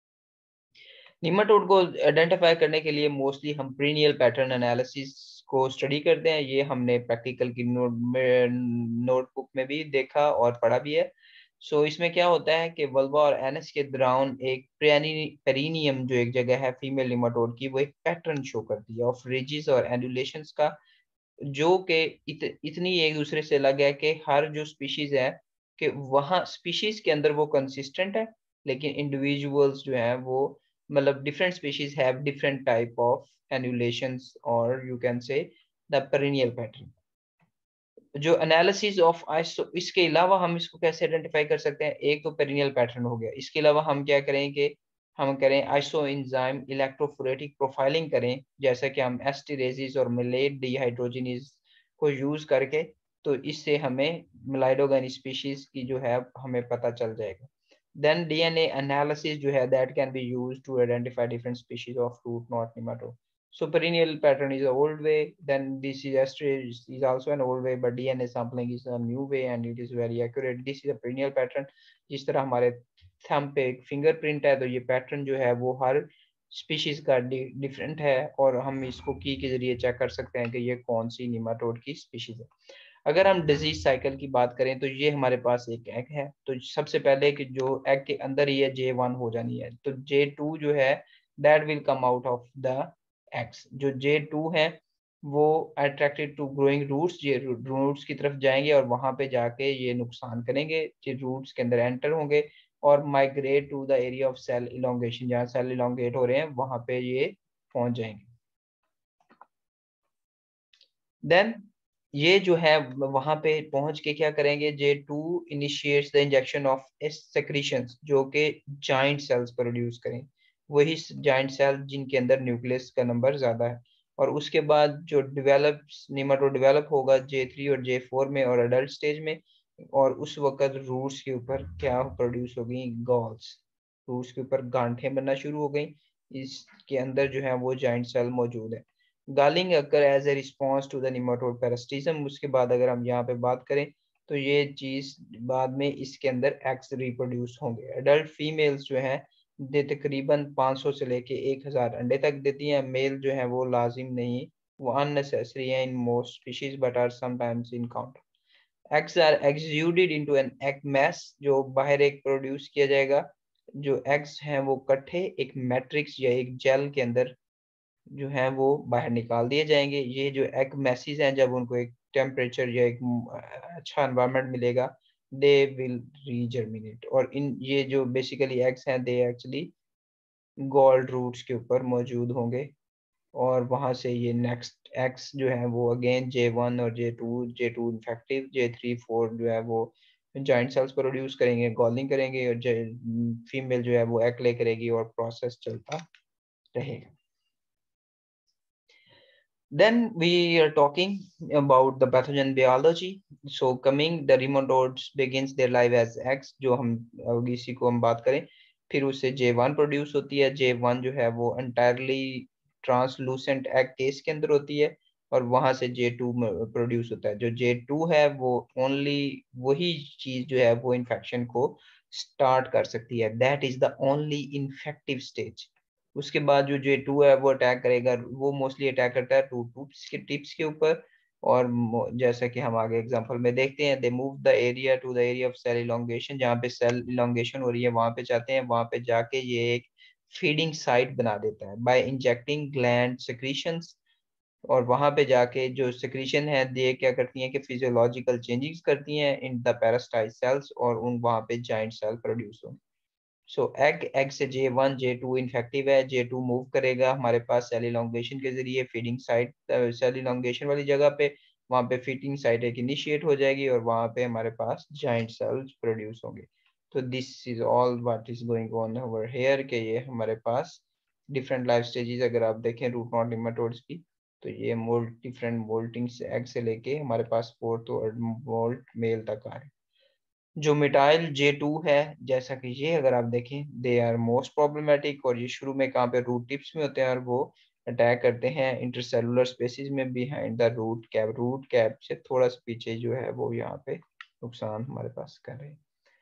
निमाटोड को आइडेंटिफाई करने के लिए मोस्टली हम प्रीनियल पैटर्न एनालिसिस को स्टडी करते हैं. ये हमने प्रैक्टिकल की नोट में नोटबुक में भी देखा और पढ़ा भी है. सो so, इसमें क्या होता है कि वल्वा और एनस के दौरान एक पेरिनियम जो एक जगह है फीमेल निमाटोड की, वो एक पैटर्न शो करती है ऑफ रिजेस और एंडुलेशंस का, जो कि इत, इतनी एक दूसरे से अलग है कि हर जो स्पीशीज है कि वहाँ स्पीशीज के अंदर वो कंसिस्टेंट है, लेकिन इंडिविजुअल्स जो है वो मतलब different species have different type of annulations, और you can say the perineal pattern. जो एनालिसिस ऑफ आइसो, इसके अलावा हम इसको कैसे आइडेंटिफाई कर सकते हैं? एक तो पेरिनियल पैटर्न हो गया, इसके अलावा हम क्या करें कि हम करें आइसो एंजाइम इलेक्ट्रोफोरेटिक प्रोफाइलिंग करें, जैसा कि हम एस्टिरेजिस और मिलेट डिहाइड्रोजिनेज को यूज करके, तो इससे हमें मिलाइडोगाइन स्पीशीज की जो है हमें पता चल जाएगा. देन डीएनए एनालिसिस जो है that can be used to identify different species of root knot nematode. So perennial pattern is an old way. Then this is asteroid is also an old way, but D N A sampling is a new way and it is very accurate. This is a perennial pattern. जिस तरह हमारे thumb पे एक fingerprint है, तो ये pattern जो है वो हर स्पीशीज का डिफरेंट है, और हम इसको की के जरिए चेक कर सकते हैं कि ये कौन सी निमाटोड की स्पीशीज है. अगर हम डिजीज साइकिल की बात करें तो ये हमारे पास एक एग है, तो सबसे पहले कि जो एग के अंदर ही है J one हो जानी है, तो J two जो है that will come out of the eggs. जो J two है वो अट्रैक्टेड टू ग्रोइंग रूट्स, ये रूट्स की तरफ जाएंगे और वहां पे जाके ये नुकसान करेंगे, ये रूट्स के अंदर एंटर होंगे और migrate to the area of cell elongation, जहाँ सेल इलोंगेट हो रहे हैं वहां पे ये पहुंच जाएंगे. देन ये जो है वहां पे पहुंच के क्या करेंगे, J two initiates the injection of secretions जो कि जाइंट सेल्स प्रोड्यूस करें, वही जाइंट सेल जिनके अंदर न्यूक्लियस का नंबर ज्यादा है. और उसके बाद जो डेवलप निमाटोड डेवलप होगा J three और J four में और अडल्ट स्टेज में, और उस वक्त रूट्स के ऊपर क्या प्रोड्यूस हो गई, गॉल्स, रूट्स के ऊपर गांठें बनना शुरू हो गई, इसके अंदर जो है वो जाइंट सेल मौजूद है. Galling occur as a response to the nematode parasitism. उसके बाद अगर हम यहाँ पे बात करें तो ये चीज बाद में इसके अंदर एक्स रिप्रोड्यूस होंगे. अडल्ट फीमेल्स जो हैं दे तकरीबन पाँच सौ से लेके एक हज़ार अंडे तक देती हैं. मेल जो है वो लाजिम नहीं, वो अननेसेसरी है in most species but are sometimes encounter. Eggs are exuded into an egg mass, जो बाहर एक प्रोड्यूस किया जाएगा. जो एग्स हैं वो कट्ठे एक मैट्रिक्स या एक जेल के अंदर जो है वो बाहर निकाल दिए जाएंगे. ये जो एग मैसेज हैं जब उनको एक टेम्परेचर या एक अच्छा एनवायरनमेंट मिलेगा, दे विल रीजर्मिनेट। और इन ये जो बेसिकली एग्स हैं दे एक्चुअली गोल्ड रूट्स के ऊपर मौजूद होंगे, और वहां से ये नेक्स्ट एक्स जो है वो अगेन जे वन और J two J two infective, J three four जो है वो जॉइंट सेल्स प्रोड्यूस करेंगे, गॉलिंग करेंगे, और फीमेल जो है वो एग ले करेगी और प्रोसेस चलता रहेगा। Then we are talking about the pathogen biology. So coming the nematodes begins their life as eggs, जो हम इसी को हम बात करें, फिर उससे जे वन प्रोड्यूस होती है। जे वन जो है वो entirely ट्रांसलूसेंट एग केस के अंदर होती है, और वहां से जे टू प्रोड्यूस होता है। जो जे टू है वो ओनली वही चीज जो है वो इन्फेक्शन को स्टार्ट कर सकती है, that is the only infective stage. उसके बाद जो जे टू है वो अटैक करेगा, वो मोस्टली अटैक करता है टू टिप्स के टिप्स के ऊपर, और जैसा कि हम आगे एग्जांपल में देखते हैं, they move the area to the area of cell elongation, जहाँ पे सेल इलोंगेशन हो रही है वहां पे जाते हैं, वहां पे जाके ये एक फीडिंग साइट बना देता है बाय इंजेक्टिंग ग्लैंड सेक्रीशंस। और वहां पे जाके जो सेक्रीशन है ये क्या करती हैं कि फिजियोलॉजिकल चेंजेस करती हैं इन द पैरासाइट सेल्स, और उन वहां पे जाइंट सेल प्रोड्यूस होंगे। सो एग एग से J one J two infective है, जे टू मूव करेगा हमारे पास सेल इलोंगेशन के जरिए फीडिंग साइट, सेल इलोंगेशन वाली जगह पे, वहां पे फीडिंग साइट एक इनिशिएट हो जाएगी, और वहां पे हमारे पास जाइंट सेल्स प्रोड्यूस होंगे। तो this is all what is going on over here, के ये हमारे पास डिफरेंट लाइफ स्टेजेस अगर आप देखें रूट नॉट नेमाटोड्स की, तो ये मोल्ट डिफरेंट मोल्टिंग से एग से लेके हमारे पास फोर्थ और मोल्ट मेल तक आ रहे हैं। जो मिटाइल जे टू है, जैसा कि ये अगर आप देखें, दे आर मोस्ट प्रॉब्लमेटिक, और ये शुरू में कहाँ पे रूट टिप्स में होते हैं, और वो अटैक करते हैं इंटरसेलुलर स्पेसिस में behind the root cap, root cap से थोड़ा सा पीछे जो है वो यहाँ पे नुकसान हमारे पास कर रहे हैं।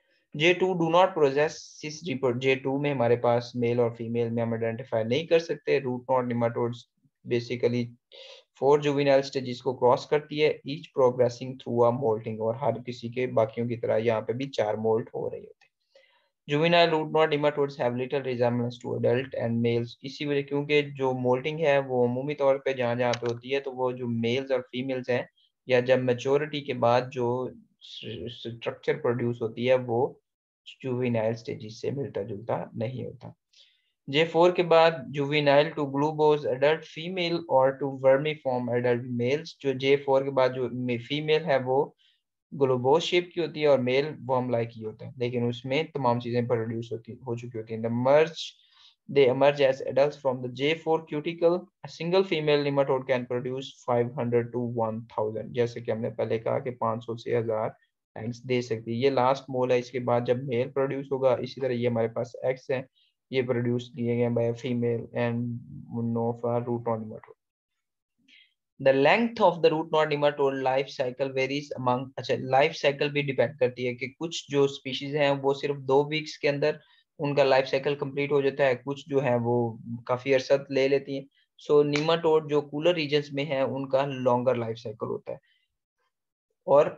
J two do not process सिस रिपोर्ट, जे टू में हमारे पास मेल और फीमेल में हम आइडेंटिफाई नहीं कर सकते। Root knot nematodes basically four juvenile stages को क्रॉस करती है, each progressing through a molting, और हर किसी के बाकियों की तरह यहाँ पे भी चार मोल्ट हो रहे होते हैं। Juvenile root knot nematodes have little resemblance to adult and males, इसी वजह क्योंकि जो मोल्टिंग है वो अमूमी तौर पे जहाँ जहाँ पे होती है, तो वो जो मेल्स और फीमेल्स हैं, या जब मेच्योरिटी के बाद जो स्ट्रक्चर प्रोड्यूस होती है वो जुवेनाइल स्टेजेस से मिलता जुलता नहीं होता। जे फोर के बाद juvenile to globose adult female और टू वर्मीफॉर्म एडल्ट मेल्स, जो जे फोर के बाद जो फीमेल है वो ग्लोबोज शेप की होती है, और मेल वर्म लाइक ही होता है, लेकिन उसमें तमाम चीजें प्रोड्यूस होती हो चुकी होती हैं। The merge they emerge as adults from the J four cuticle. A single female nematode can produce five hundred to one thousand, जैसे कि हमने पहले कहा कि पाँच सौ से हजार एग्स दे सकती है। ये लास्ट मोल है, इसके बाद जब मेल प्रोड्यूस होगा, इसी तरह ये हमारे पास एग्स हैं, ये प्रोड्यूस किए गए by female and no for root knot nematode. The length of the root knot nematode life cycle varies among, अच्छा लाइफ साइकिल भी डिपेंड करती है कि कुछ जो स्पीशीज हैं वो सिर्फ दो वीक्स के अंदर उनका लाइफ साइकिल कंप्लीट हो जाता है, कुछ जो है वो काफी अरसा ले लेती हैं। सो निमाटोड जो कूलर रीजन्स में है उनका लॉन्गर लाइफ साइकिल होता है, और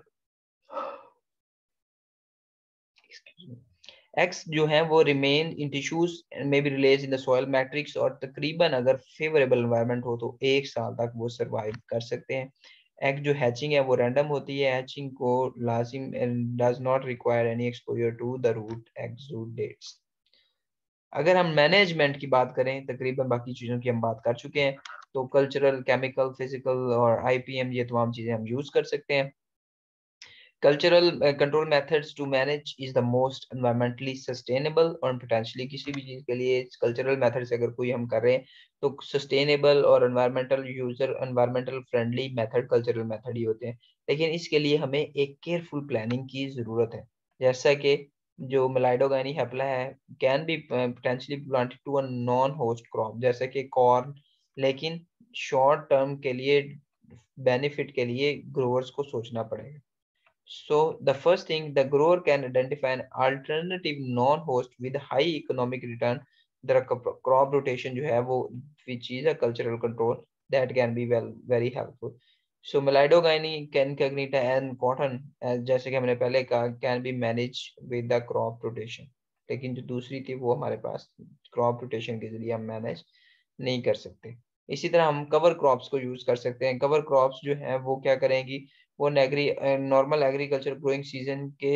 एक्स जो है वो रिमेन इन टिश्यूज में भी release in the soil matrix, और तकरीबन अगर फेवरेबल एनवायरनमेंट हो तो एक साल तक वो सरवाइव कर सकते हैं। एग जो हैचिंग है वो रैंडम होती है, हैचिंग को लाजिम does not require any exposure to the root exudates. अगर हम मैनेजमेंट की बात करें, तकरीबन बाकी चीजों की हम बात कर चुके हैं, तो कल्चरल, केमिकल, फिजिकल और आईपीएम ये तमाम चीजें हम यूज कर सकते हैं। Cultural uh, control methods to manage is the most environmentally sustainable, और potentially किसी भी चीज के लिए cultural methods अगर कोई हम कर रहे हैं तो sustainable और environmental user environmental friendly method cultural method ही होते हैं, लेकिन इसके लिए हमें एक careful planning की जरूरत है। जैसा कि जो Melidogyne hapla है can be potentially planted to a non-host crop, जैसा कि corn, लेकिन short term के लिए benefit के लिए growers को सोचना पड़ेगा। So the first thing, the grower can identify an alternative non-host with high economic return. The crop rotation जो है वो which is a cultural control that can be well very helpful. So Melidogyne, Cancagenta and cotton, जैसे कि हमने पहले कहा, can be managed with the crop rotation. लेकिन जो दूसरी थी वो हमारे पास crop rotation के जरिए हम manage नहीं कर सकते। इसी तरह हम कवर क्रॉप्स को यूज कर सकते हैं। कवर क्रॉप्स जो है वो क्या करेंगी, वो नेगरी नॉर्मल एग्रीकल्चर ग्रोइंग सीजन के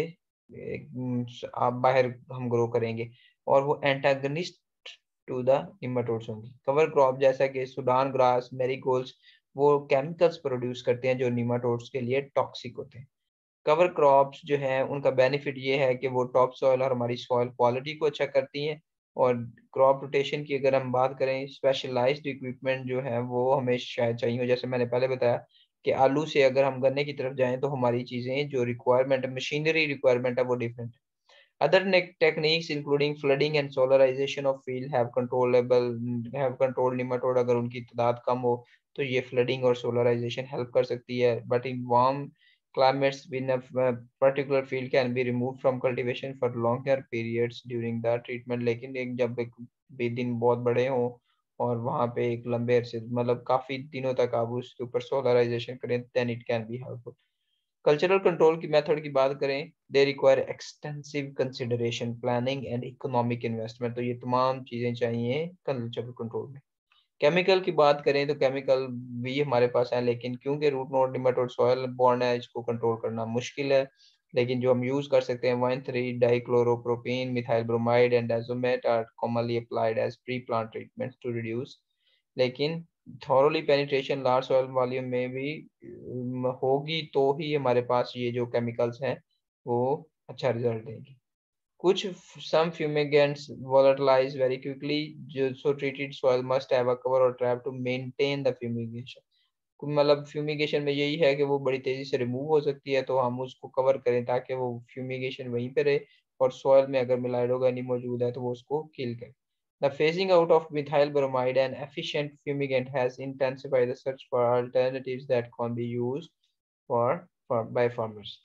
आप बाहर हम ग्रो करेंगे, और वो एंटागनिस्ट टू द निमाटोड्स होंगी। कवर क्रॉप जैसा कि सुडान ग्रास, मैरीगोल्ड्स, वो केमिकल्स प्रोड्यूस करते हैं जो निमाटोड्स के लिए टॉक्सिक होते हैं। कवर क्रॉप्स जो है उनका बेनिफिट ये है कि वो टॉप सॉइल और हमारी सॉइल क्वालिटी को अच्छा करती हैं। और क्रॉप रोटेशन की अगर हम बात करें, स्पेशलाइज्ड इक्विपमेंट जो है वो हमें शायद चाहिए। जैसे मैंने पहले बताया कि आलू से अगर हम गन्ने की तरफ जाएं तो हमारी चीज़ें जो रिक्वायरमेंट है, मशीनरी रिक्वायरमेंट है, वो डिफरेंट है। Other techniques including flooding and solarization of field have controllable have controlled nematode। अगर उनकी तादाद कम हो तो ये flooding और solarization help कर सकती है। But in warm climates when a particular field can be removed from cultivation for longer periods during the treatment। लेकिन एक जब एक भी दिन बहुत बड़े हों और वहाँ पे एक लंबे अरसे मतलब काफी दिनों तक आप उसके ऊपर सोलराइजेशन करें, then it can be helpful। Cultural control की मेथड की बात करें, they require extensive consideration, planning and economic investment. तो ये तमाम चीजें चाहिए कल्चरल कंट्रोल में। केमिकल की बात करें तो केमिकल भी हमारे पास है, लेकिन क्योंकि root node nematode soil borne है, इसको कंट्रोल करना मुश्किल है। लेकिन जो हम यूज कर सकते हैं, one three dichloropropene, methyl bromide and dazomet are commonly applied as pre plant treatments to reduce. लेकिन thoroughly penetration large soil volume में भी अम, होगी तो ही हमारे पास ये जो केमिकल्स हैं वो अच्छा रिजल्ट देंगे। कुछ some fumigants volatilize very quickly, जो so treated soil must have a cover or trap to maintain the fumigation। मतलब फ्यूमिगेशन में यही है कि वो बड़ी तेजी से रिमूव हो सकती है, तो हम उसको कवर करें ताकि वो फ्यूमिगेशन वहीं पे रहे, और सॉइल में अगर मिलाइड ऑर्गेनिक मौजूद है तो वो उसको किल करे। The phasing out of methyl bromide, an efficient fumigant, has intensified the search for alternatives that can be used for, for by farmers।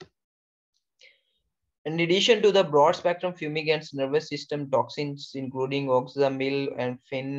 In addition to the broad spectrum fumigants, nervous system toxins including oxazamil and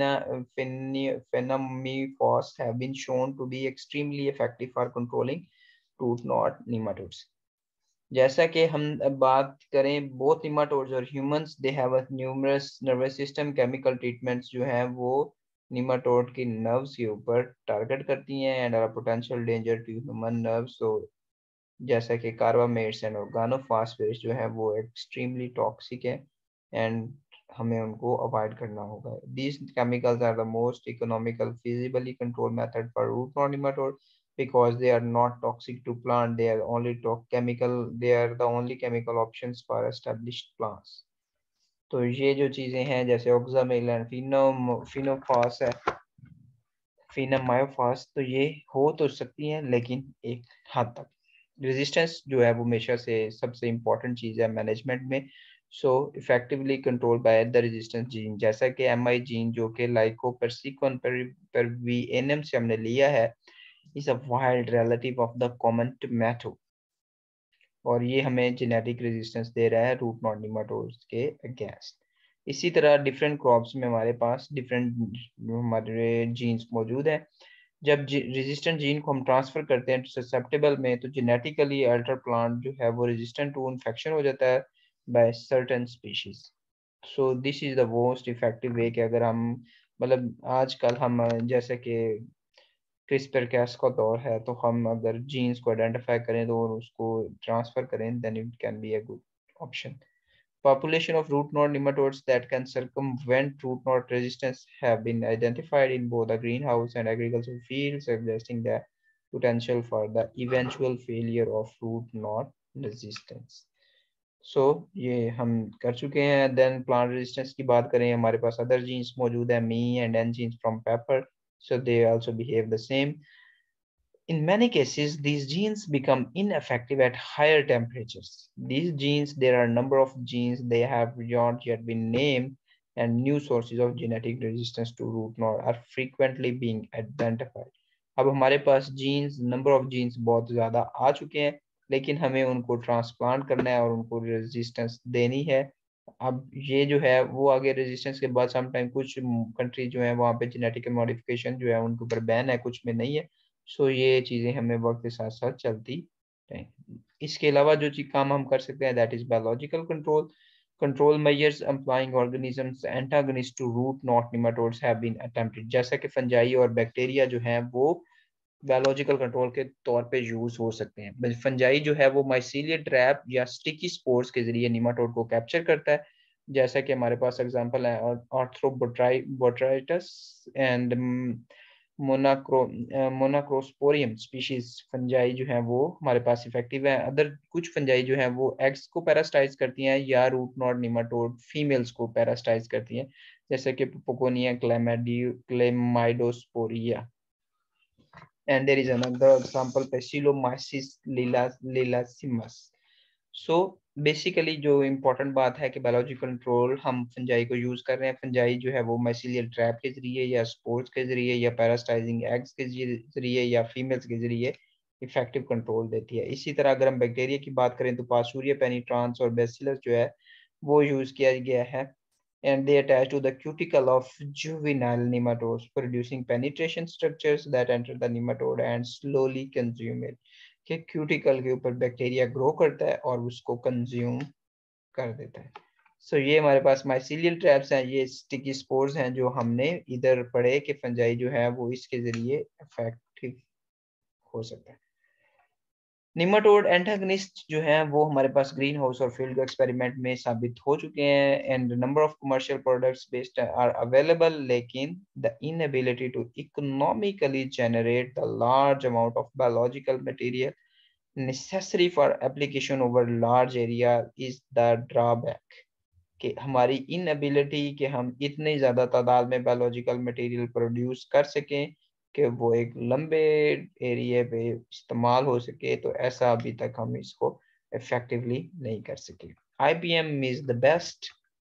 phenamiphos have been shown to be extremely effective for controlling root knot nematodes। जैसा कि हम बात करें both nematodes और humans, they have a numerous nervous system chemical treatments जो हैं वो nematode की nerves के ऊपर target करती हैं and are a potential danger to human nerves। so जैसा कि कार्बामेट्स एंड ऑर्गेनोफॉस्फेट्स जो है वो एक्सट्रीमली टॉक्सिक है एंड हमें उनको अवॉइड करना होगा। These chemicals are the most economical feasibly control method for root knot nematode because they are not toxic to plant, they are only to chemical they are the only chemical options for established plants। तो ये जो चीजें हैं जैसे ऑक्सामिल and Fino फिनोफॉस है, फिनामायोफॉस, तो ये हो तो सकती हैं लेकिन एक हद तक। रेजिस्टेंस जो है वो हमेशा से सबसे इम्पोर्टेंट चीज़ है मैनेजमेंट में। So effectively control by the resistance gene, जैसा कि एम आई जीन जो कि लाइकोपर्सिकॉन पर, पर वी एन एम से हमने लिया है, is a wild relative of the common tomato, और ये हमें जेनेटिक रेजिस्टेंस दे रहा है रूट नॉट निमेटोड्स के अगेंस्ट। इसी तरह डिफरेंट क्रॉप्स में हमारे पास डिफरेंट हमारे जीन्स मौजूद हैं। जब रेजिस्टेंट जीन को हम ट्रांसफर करते हैं ससेप्टेबल में, तो जेनेटिकली अल्टर प्लांट जो है वो रेजिस्टेंट टू इन्फेक्शन हो जाता है by certain species. So this is the most effective way कि अगर हम मतलब आजकल हम जैसे कि क्रिस्पर कैस का दौर है, तो हम अगर जीन्स को आइडेंटिफाई करें तो उसको ट्रांसफर करें, then it can be a good option. Population of root knot nematodes that can circumvent root knot resistance have been identified in both the greenhouse and agricultural fields, suggesting the potential for the eventual failure of root knot resistance। So ये हम कर चुके हैं। Then plant resistance की बात करें, हमारे पास other genes मौजूद है, me and N genes from pepper, so they also behave the same। In many cases, these genes become ineffective at higher temperatures. These genes, there are a number of genes, they have not yet been named, and new sources of genetic resistance to root knot are frequently being identified। अब हमारे पास genes, number of genes बहुत ज़्यादा आ चुके हैं, लेकिन हमें उनको transplant करना है और उनको रेजिस्टेंस देनी है। अब ये जो है वो आगे रेजिस्टेंस के बाद समटाइम कुछ कंट्री जो है वहाँ पे जेनेटिक मॉडिफिकेशन जो है उनके ऊपर बैन है, कुछ में नहीं है। सो ये चीज़ें हमें वक्त के साथ साथ चलती रहें। इसके अलावा जो चीज काम हम कर सकते हैं, that is biological control. Control measures applying organisms antagonist to root knot nematodes have been attempted. जैसा कि फंजाई और बैक्टीरिया जो हैं वो बायोलॉजिकल कंट्रोल के तौर पे यूज हो सकते हैं। फंजाई जो है वो माइसीलियल ट्रैप या स्टिकी स्पोर्स के जरिए निमाटोड को कैप्चर करता है, जैसा कि हमारे पास एग्जांपल है Arthrobotrys and Monacro Monacrosporium species fungi जो है वो हमारे पास इफेक्टिव है। अदर कुछ फंजाई जो है वो एग्स को पैरास्टाइज करती हैं या रूट नॉड निमाटोड फीमेल्स को पैरास्टाइज करती हैं, जैसे कि Pochonia chlamydosporia. And there is another example Pacillomyces lilasimus. So basically जो इम्पोर्टेंट बात है कि बायोलॉजिकल कंट्रोल हम फंजाई को यूज कर रहे हैं। फंजाई जो है वो माइसीलियल ट्रैप के जरिए या स्पोर्स के जरिए या पैरास्टाइजिंग एग्स के जरिए या फीमेल्स के जरिए इफेक्टिव कंट्रोल देती है। इसी तरह अगर हम बैक्टीरिया की बात करें तो पासूरिया पेनिट्रांस और बेसिलस जो है वो यूज किया गया है, and they attach to the cuticle of juvenile nematodes, producing penetration structures that enter the nematode and slowly consume it. कि क्यूटिकल के ऊपर बैक्टीरिया ग्रो करता है और उसको कंज्यूम कर देता है। सो so, ये हमारे पास माइसीलियल ट्रैप्स हैं, ये स्टिकी स्पोर्स हैं जो हमने इधर पढ़े कि फंजाई जो है वो इसके जरिए इफेक्टिव हो सकता है। निमाटोड एंटागनिस्ट जो हैं वो हमारे पास ग्रीन हाउस और फील्ड एक्सपेरिमेंट में साबित हो चुके हैं, and number of commercial products based are available, लेकिन the inability to economically generate the large amount of biological material necessary for application over large area is the drawback. कि हमारी inability कि हम इतनी ज़्यादा तादाद में बायोलॉजिकल मटेरियल प्रोड्यूस कर सकें कि वो एक लंबे एरिया पे इस्तेमाल हो सके, तो ऐसा अभी तक हम इसको इफेक्टिवली नहीं कर सके। IPM is the best.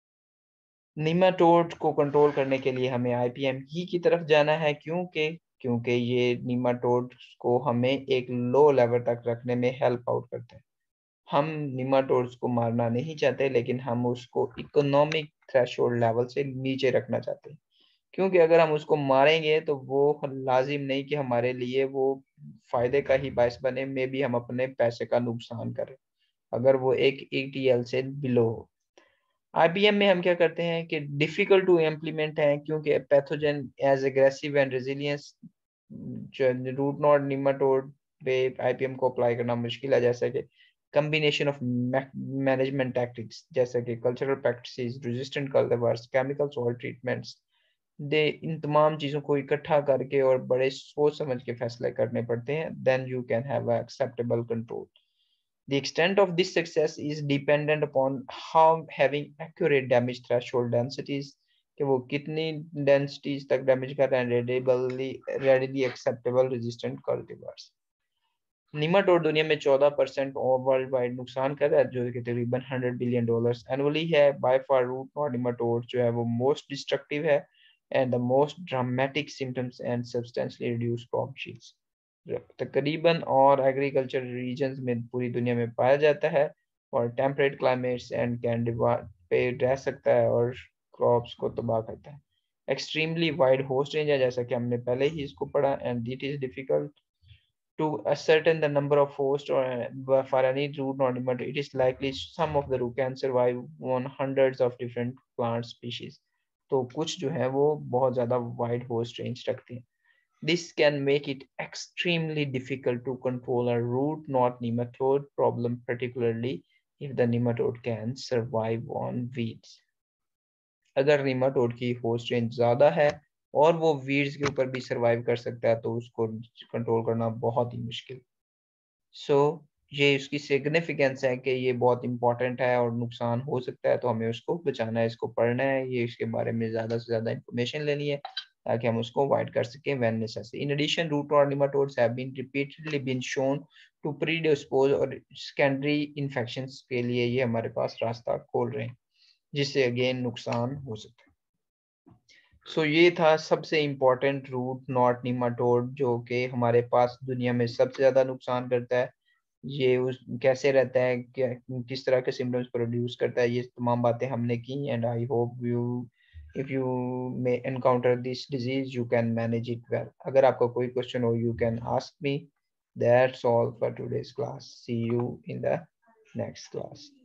Nematode को कंट्रोल करने के लिए हमें आईपीएम ही की तरफ जाना है, क्योंकि क्योंकि ये निमाटोड को हमें एक लो लेवल तक रखने में हेल्प आउट करते हैं। हम निमाटोड्स को मारना नहीं चाहते, लेकिन हम उसको इकोनॉमिक थ्रेशोल्ड लेवल से नीचे रखना चाहते हैं, क्योंकि अगर हम उसको मारेंगे तो वो लाजिम नहीं कि हमारे लिए वो फायदे का ही बायस बने, मे भी हम अपने पैसे का नुकसान करें अगर वो एक ईटीएल से बिलो हो। आईपीएम में हम क्या करते हैं कि डिफिकल्ट टू इम्प्लीमेंट है, क्योंकि pathogen as aggressive and resilience root Nord nematode पे आईपीएम को अप्लाई करना मुश्किल है, जैसे कि combination of management tactics जैसे कि cultural practices, resistant cultivars, chemical soil treatments, दे इन तमाम चीज़ों को इकट्ठा करके और बड़े सोच समझ के फैसले करने पड़ते हैं, then you can have a acceptable control. The extent of this success is dependent upon how having accurate damage threshold densities, कि वो कितनी densities तक damage कर रहे हैं readily readily acceptable resistant cultivars। Nematode दुनिया में चौदह परसेंट वर्ल्ड वाइड नुकसान कर रहा है, जो कि तकरीबन हंड्रेड बिलियन डॉलर्स एनुअली है। By far root Nord nematode जो है वो मोस्ट डिस्ट्रक्टिव है and the most dramatic symptoms and substantially reduce crop yields तकरीबन और एग्रीकल्चर रीजन्स में पूरी दुनिया में पाया जाता है और temperate climates and can pay रह सकता है और क्रॉप्स को तबाह करता है। एक्सट्रीमली वाइड होस्ट रेंज है, जैसा कि हमने पहले ही इसको पढ़ा, and it is difficult to ascertain the number of hosts or uh, for any root node, but it is likely some of the root can survive on hundreds of different plant species. तो कुछ जो है वो बहुत ज़्यादा wide host range रखते हैं। This can make it extremely difficult to control a root knot nematode problem, particularly if the nematode can survive on weeds. अगर nematode की host range ज़्यादा है और वो वीड्स के ऊपर भी सरवाइव कर सकता है, तो उसको कंट्रोल करना बहुत ही मुश्किल। सो so, ये उसकी सिग्निफिकेंस है कि ये बहुत इंपॉर्टेंट है और नुकसान हो सकता है, तो हमें उसको बचाना है, इसको पढ़ना है, ये इसके बारे में ज़्यादा से ज़्यादा इंफॉर्मेशन लेनी है ताकि हम उसको अवॉइड कर सकें when necessary. In addition root knot nematodes have been repeatedly been shown to predispose और सेकेंडरी इन्फेक्शंस के लिए ये हमारे पास रास्ता खोल रहे हैं, जिससे अगेन नुकसान हो सकता है। सो so, ये था सबसे इम्पोर्टेंट रूट नॉट निमाटोड जो कि हमारे पास दुनिया में सबसे ज़्यादा नुकसान करता है। ये उस कैसे रहता है, क्या किस तरह के सिम्टम्स प्रोड्यूस करता है, ये तमाम बातें हमने की, and I hope you if you may encounter this disease you can manage it well. अगर आपका कोई क्वेश्चन हो you can ask me. That's all for today's class. See you in the next class.